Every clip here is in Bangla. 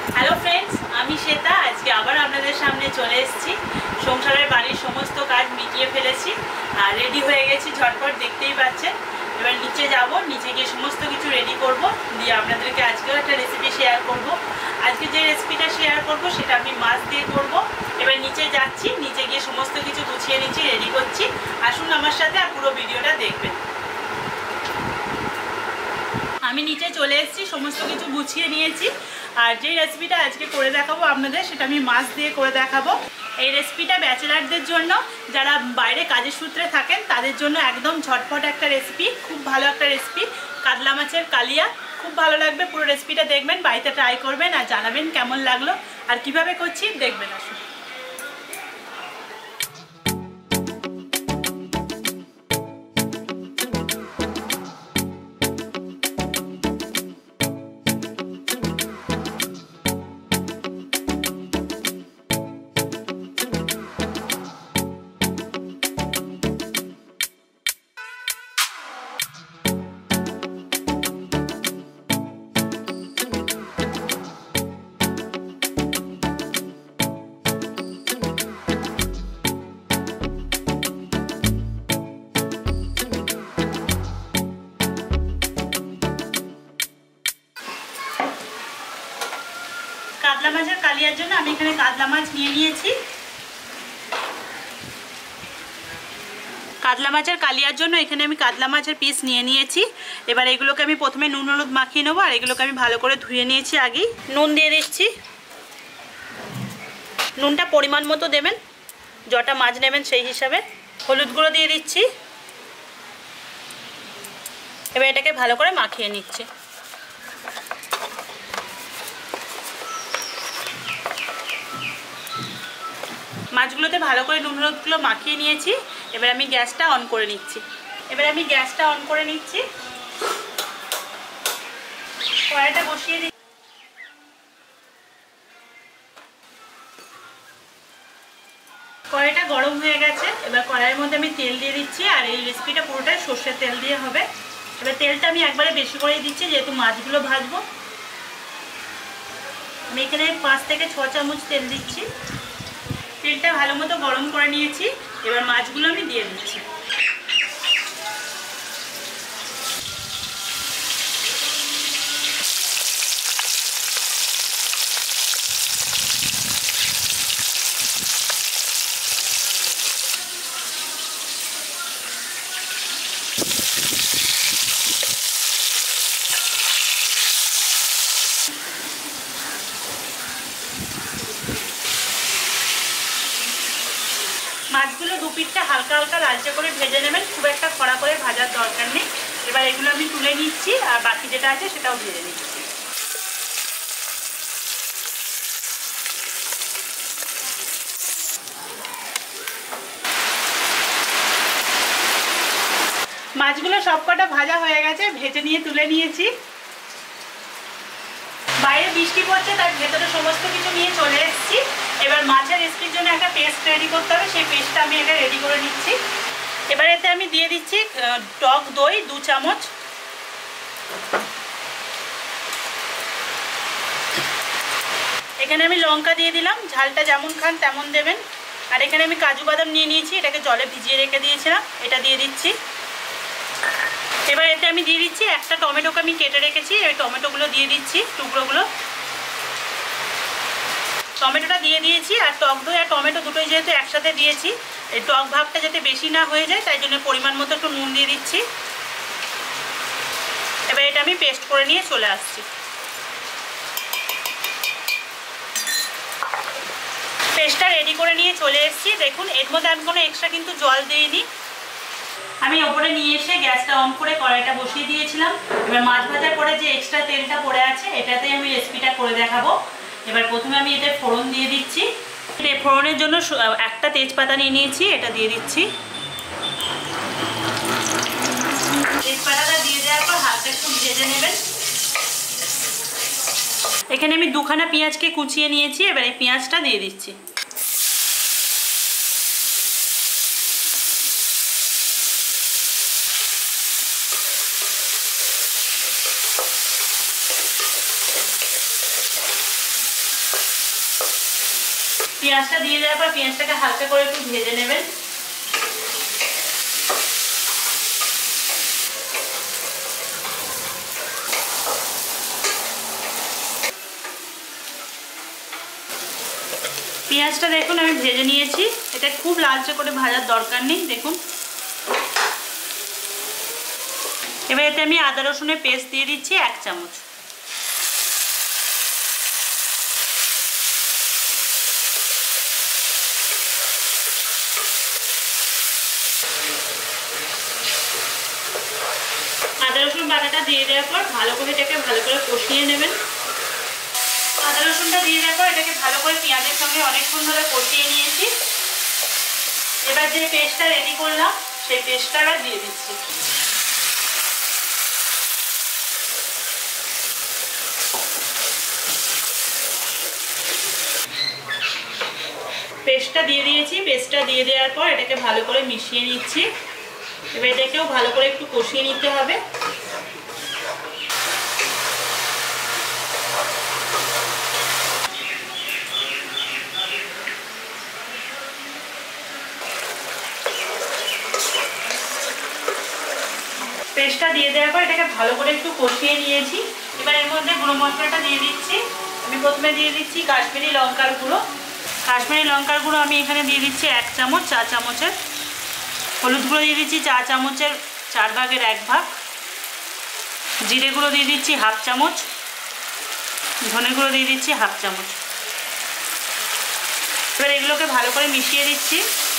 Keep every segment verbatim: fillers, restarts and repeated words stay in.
হ্যালো ফ্রেন্ডস, আমি শ্বেতা। আজকে আবার আপনাদের সামনে চলে এসেছি। সংসারের বাড়ির সমস্ত কাজ মিটিয়ে ফেলেছি আর রেডি হয়ে গেছি ঝটপট, দেখতেই পাচ্ছেন। এবার নিচে যাব, নিচে গিয়ে সমস্ত কিছু রেডি করব, দিয়ে আপনাদেরকে আজকেও একটা রেসিপি শেয়ার করব। আজকে যে রেসিপিটা শেয়ার করব সেটা আমি মাছ দিয়ে করব। এবার নিচে যাচ্ছি, নিচে গিয়ে সমস্ত কিছু গুছিয়ে নিচ্ছি, রেডি করছি। আসুন আমার সাথে আর পুরো ভিডিওটা দেখবেন। আমি নিচে চলে এসেছি, সমস্ত কিছু গুছিয়ে নিয়েছি। আর যে রেসিপিটা আজকে করে দেখাবো আপনাদের, সেটা আমি মাছ দিয়ে করে দেখাবো। এই রেসিপিটা ব্যাচেলারদের জন্য, যারা বাইরে কাজের সূত্রে থাকেন তাদের জন্য একদম ঝটপট একটা রেসিপি, খুব ভালো একটা রেসিপি। কাতলা মাছের কালিয়া, খুব ভালো লাগবে। পুরো রেসিপিটা দেখবেন, বাড়িতে ট্রাই করবেন আর জানাবেন কেমন লাগলো আর কিভাবে করছি দেখবেন। আসুন। কাতলা মাছের কালিয়ার জন্য আমি এখানে কাতলা মাছ নিয়ে নিয়েছি। কাতলা মাছের কালিয়ার জন্য এখানে আমি কাতলা মাছের পিস নিয়ে নিয়েছি। এবার এগুলোকে আমি প্রথমে নুন হলুদ মাখিয়ে নেবো, আর এগুলোকে আমি ভালো করে ধুয়ে নিয়েছি আগেই। নুন দিয়ে দিচ্ছি, নুনটা পরিমাণ মতো দেবেন, যটা মাছ নেবেন সেই হিসাবে। হলুদ গুঁড়ো দিয়ে দিচ্ছি। এবার এটাকে ভালো করে মাখিয়ে নিচ্ছি। মাছগুলোতে ভালো করে নুন হলুদগুলো মাখিয়ে নিয়েছি। এবার আমি গ্যাসটা অন করে নিচ্ছি। এবার আমি গ্যাসটা অন করে নিচ্ছি। কড়াইটা বসিয়ে দিচ্ছি। কড়াইটা গরম হয়ে গেছে। এবার কড়াইয়ের মধ্যে আমি তেল দিয়ে দিচ্ছি, আর এই রেসিপিটা পুরোটাই সর্ষের তেল দিয়ে হবে। এবার তেলটা আমি একবারে বেশি করেই দিচ্ছি, যেহেতু মাছগুলো ভাজবো। আমি এখানে পাঁচ থেকে ছ চামচ তেল দিচ্ছি। তেলটা ভালো মতো গরম করে নিয়েছি। এবার মাছগুলো আমি দিয়ে দিচ্ছি। মাছগুলো দু পিঠটা হালকা হালকা লালচে করে ভেজে নেবেন, খুব একটা কড়া করে ভাজার দরকার নেই। এবার এগুলো আমি তুলে নিচ্ছি, আর বাকি যেটা আছে সেটাও ভেজে নিচ্ছি। মাছগুলো সবকটা ভাজা হয়ে গেছে, ভেজে নিয়ে তুলে নিয়েছি। বাইরে বৃষ্টি পড়ছে, তার ভেতরে সমস্ত কিছু নিয়ে চলে এসেছি। এবার মাছের রেসিপির জন্য একটা পেস্ট রেডি করতে হবে, সেই পেস্টটা আমি এটা রেডি করে নিচ্ছি। এবার এতে আমি দিয়ে দিচ্ছি টক দই দু চামচ, এখানে আমি লঙ্কা দিয়ে দিলাম, ঝালটা যেমন খান তেমন দেবেন। আর এখানে আমি কাজু বাদাম নিয়ে নিয়েছি, এটাকে জলে ভিজিয়ে রেখে দিয়েছিলাম, এটা দিয়ে দিচ্ছি। এবার এতে আমি দিয়ে দিচ্ছি একটা টমেটোকে আমি কেটে রেখেছি, এই টমেটোগুলো দিয়ে দিচ্ছি, টুকরোগুলো। টমেটোটা দিয়ে দিয়েছি, আর টক দই আর টমেটো দুটোই যেহেতু একসাথে দিয়েছি, এই টক ভাবটা যাতে বেশি না হয়ে যায়, তাই জন্য পরিমাণ মতো একটু নুন দিয়ে দিচ্ছি। এবার এটা আমি পেস্ট করে নিয়ে চলে আসছি। পেস্টটা রেডি করে নিয়ে চলে এসেছি। দেখুন, এর মধ্যে আমি কোনো এক্সট্রা কিন্তু জল দিইনি। আমি ওপরে নিয়ে এসে গ্যাসটা অন করে কড়াইটা বসিয়ে দিয়েছিলাম। এবার মাছ ভাজার পরে যে এক্সট্রা তেলটা পড়ে আছে, এটাতে আমি রেসিপিটা করে দেখাবো। এবার প্রথমে আমি এতে ফোড়ন দিয়ে দিচ্ছি। ফোড়নের জন্য একটা তেজপাতা নিয়ে নিয়েছি, এটা দিয়ে দিচ্ছি। তেজপাতাটা দিয়ে দেওয়ার পর হালকা একটু ভেজে নেবেন। এখানে আমি দুখানা পেঁয়াজকে কুচিয়ে নিয়েছি, এবার এই পেঁয়াজটা দিয়ে দিচ্ছি। পেঁয়াজটা দিয়ে দেওয়ার পর পেঁয়াজটাকে হালকা করে একটু ভেজে নেবেন। পেঁয়াজটা দেখুন আমি ভেজে নিয়েছি, এটা খুব লালচে করে ভাজার দরকার নেই। দেখুন এবার এতে আমি আদা রসুনের পেস্ট দিয়ে দিচ্ছি এক চামচ। আদা রসুন বাটাটা দিয়ে দেওয়ার পর ভালো করে এটাকে ভালো করে কষিয়ে নেবেন। আদা রসুনটা দিয়ে দেওয়ার পর এটাকে ভালো করে পেঁয়াজের সঙ্গে অনেকক্ষণ ধরে কষিয়ে নিয়েছি। এবার যে পেস্টটা রেডি করলাম সেই পেস্টটা এবার দিয়ে দিচ্ছি। পেস্টটা দিয়ে দিয়েছি, পেস্টটা দিয়ে দেওয়ার পর এটাকে ভালো করে মিশিয়ে নিচ্ছি। এবার এটাকেও ভালো করে একটু কষিয়ে নিতে হবে। পেস্টটা দিয়ে দেওয়ার পর এটাকে ভালো করে একটু কষিয়ে নিয়েছি। এবার এর মধ্যে গুঁড়ো মশলাটা দিয়ে দিচ্ছি। আমি প্রথমে দিয়ে দিচ্ছি কাশ্মীরি লঙ্কার গুঁড়ো। কাশ্মীরি লঙ্কার গুঁড়ো আমি এখানে দিয়ে দিচ্ছি এক চামচ, চা চামচের। হলুদ গুঁড়ো দিয়ে দিচ্ছি চা চামচের চার ভাগের এক ভাগ। জিরে গুঁড়ো দিয়ে দিচ্ছি হাফ চামচ। ধনে গুঁড়ো দিয়ে দিচ্ছি হাফ চামচ। এবার এগুলোকে ভালো করে মিশিয়ে দিচ্ছি।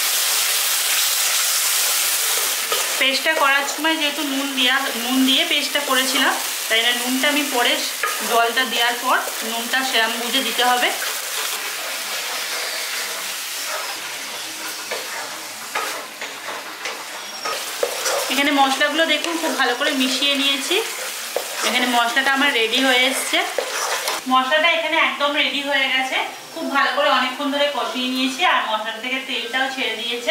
পেস্টটা করার সময় যেহেতু নুন দিয়া নুন দিয়ে পেস্টটা করেছিলাম, তাই না নুনটা আমি পরে জলটা দেওয়ার পর নুনটা সেরম বুঝে দিতে হবে। এখানে মশলাগুলো দেখুন খুব ভালো করে মিশিয়ে নিয়েছি। এখানে মশলাটা আমার রেডি হয়ে এসছে। মশলাটা এখানে একদম রেডি হয়ে গেছে। খুব ভালো করে অনেকক্ষণ ধরে কষিয়ে নিয়েছি আর মশলাটা থেকে তেলটাও ছেড়ে দিয়েছে।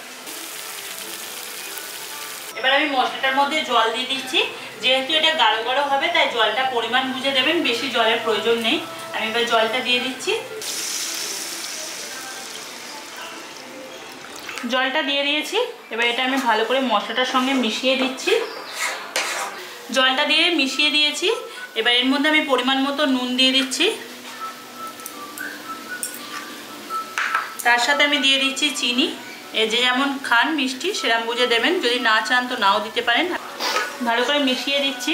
এবার আমি মশলাটার মধ্যে জল দিয়ে দিচ্ছি। যেহেতু এটা গাঢ় গাঢ় হবে তাই জলটা পরিমাণ বুঝে দেবেন, বেশি জলের প্রয়োজন নেই। আমি এবার জলটা দিয়ে দিচ্ছি। জলটা দিয়ে দিয়েছি। এবার এটা আমি ভালো করে মশলাটার সঙ্গে মিশিয়ে দিচ্ছি। জলটা দিয়ে মিশিয়ে দিয়েছি। এবার এর মধ্যে আমি পরিমাণ মতো নুন দিয়ে দিচ্ছি। তার সাথে আমি দিয়ে দিচ্ছি চিনি। এ যে যেমন খান মিষ্টি সেরকম বুঝে দেবেন, যদি না চান তো নাও দিতে পারেন। ভালো করে মিশিয়ে দিচ্ছি।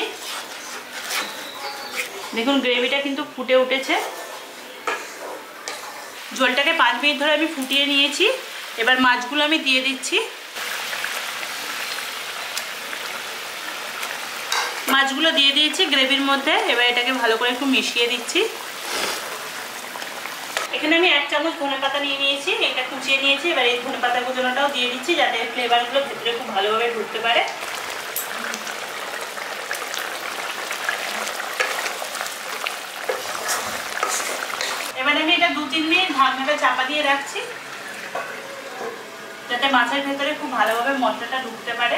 দেখুন গ্রেভিটা কিন্তু ফুটে উঠেছে। ঝোলটাকে পাঁচ মিনিট ধরে আমি ফুটিয়ে নিয়েছি। এবার মাছগুলো আমি দিয়ে দিচ্ছি। মাছগুলো দিয়ে দিয়েছি গ্রেভির মধ্যে। এবার এটাকে ভালো করে একটু মিশিয়ে দিচ্ছি। এখানে আমি এক চামচ ধনেপাতা নিয়ে নিয়েছি, এটা কুচিয়ে নিয়েছি। এবার এই ধনেপাতা কুচানোটাও দিয়ে দিচ্ছি যাতে ফ্লেভারগুলো ভেতরে খুব ভালোভাবে ঢুকতে পারে। এবার আমি এটা দু তিন মিনিট ঢাকনাটা চাপা দিয়ে রাখছি যাতে মাছের ভেতরে খুব ভালোভাবে মশলাটা ঢুকতে পারে।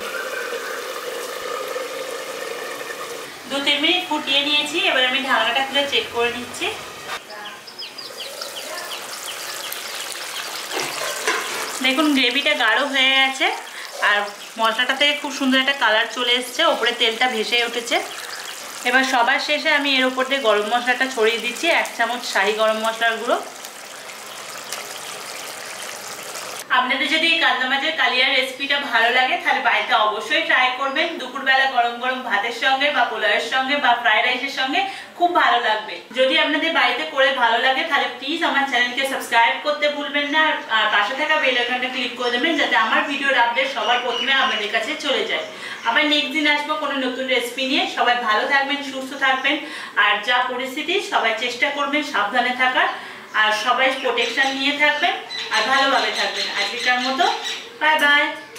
দু তিন মিনিট ফুটিয়ে নিয়েছি। এবার আমি ঢাকনাটা খুলে চেক করে নিচ্ছি। দেখুন গ্রেভিটা গাঢ় হয়ে গেছে আর মশলাটা থেকে খুব সুন্দর একটা কালার চলে এসছে, ওপরে তেলটা ভেসে উঠেছে। এবার সবার শেষে আমি এর উপর দিয়ে গরম মশলাটা ছড়িয়ে দিচ্ছি, এক চামচ শাহি গরম মশলার গুঁড়ো। আপনাদের যদি এই কাতলা মাছের কালিয়ার রেসিপিটা ভালো লাগে তাহলে বাড়িতে অবশ্যই ট্রাই করবেন। দুপুরবেলা গরম গরম ভাতের সঙ্গে বা পোলাওয়ের সঙ্গে বা ফ্রাইড রাইসের সঙ্গে খুব ভালো লাগবে। যদি আপনাদের বাড়িতে করে ভালো লাগে তাহলে প্লিজ আমার চ্যানেলকে সাবস্ক্রাইব করতে ভুলবেন না আর পাশে থাকা বেল আইকনটা ক্লিক করে দেবেন যাতে আমার ভিডিওর আপডেট সবার প্রথমে আপনাদের কাছে চলে যায়। আবার নেক্সট দিন আসবো কোনো নতুন রেসিপি নিয়ে। সবাই ভালো থাকবেন, সুস্থ থাকবেন আর যা পরিস্থিতি সবাই চেষ্টা করবেন সাবধানে থাকার আর সবাই প্রোটেকশন নিয়ে থাকবেন আর ভালোভাবে থাকবেন। আজকের মতো বাই বাই।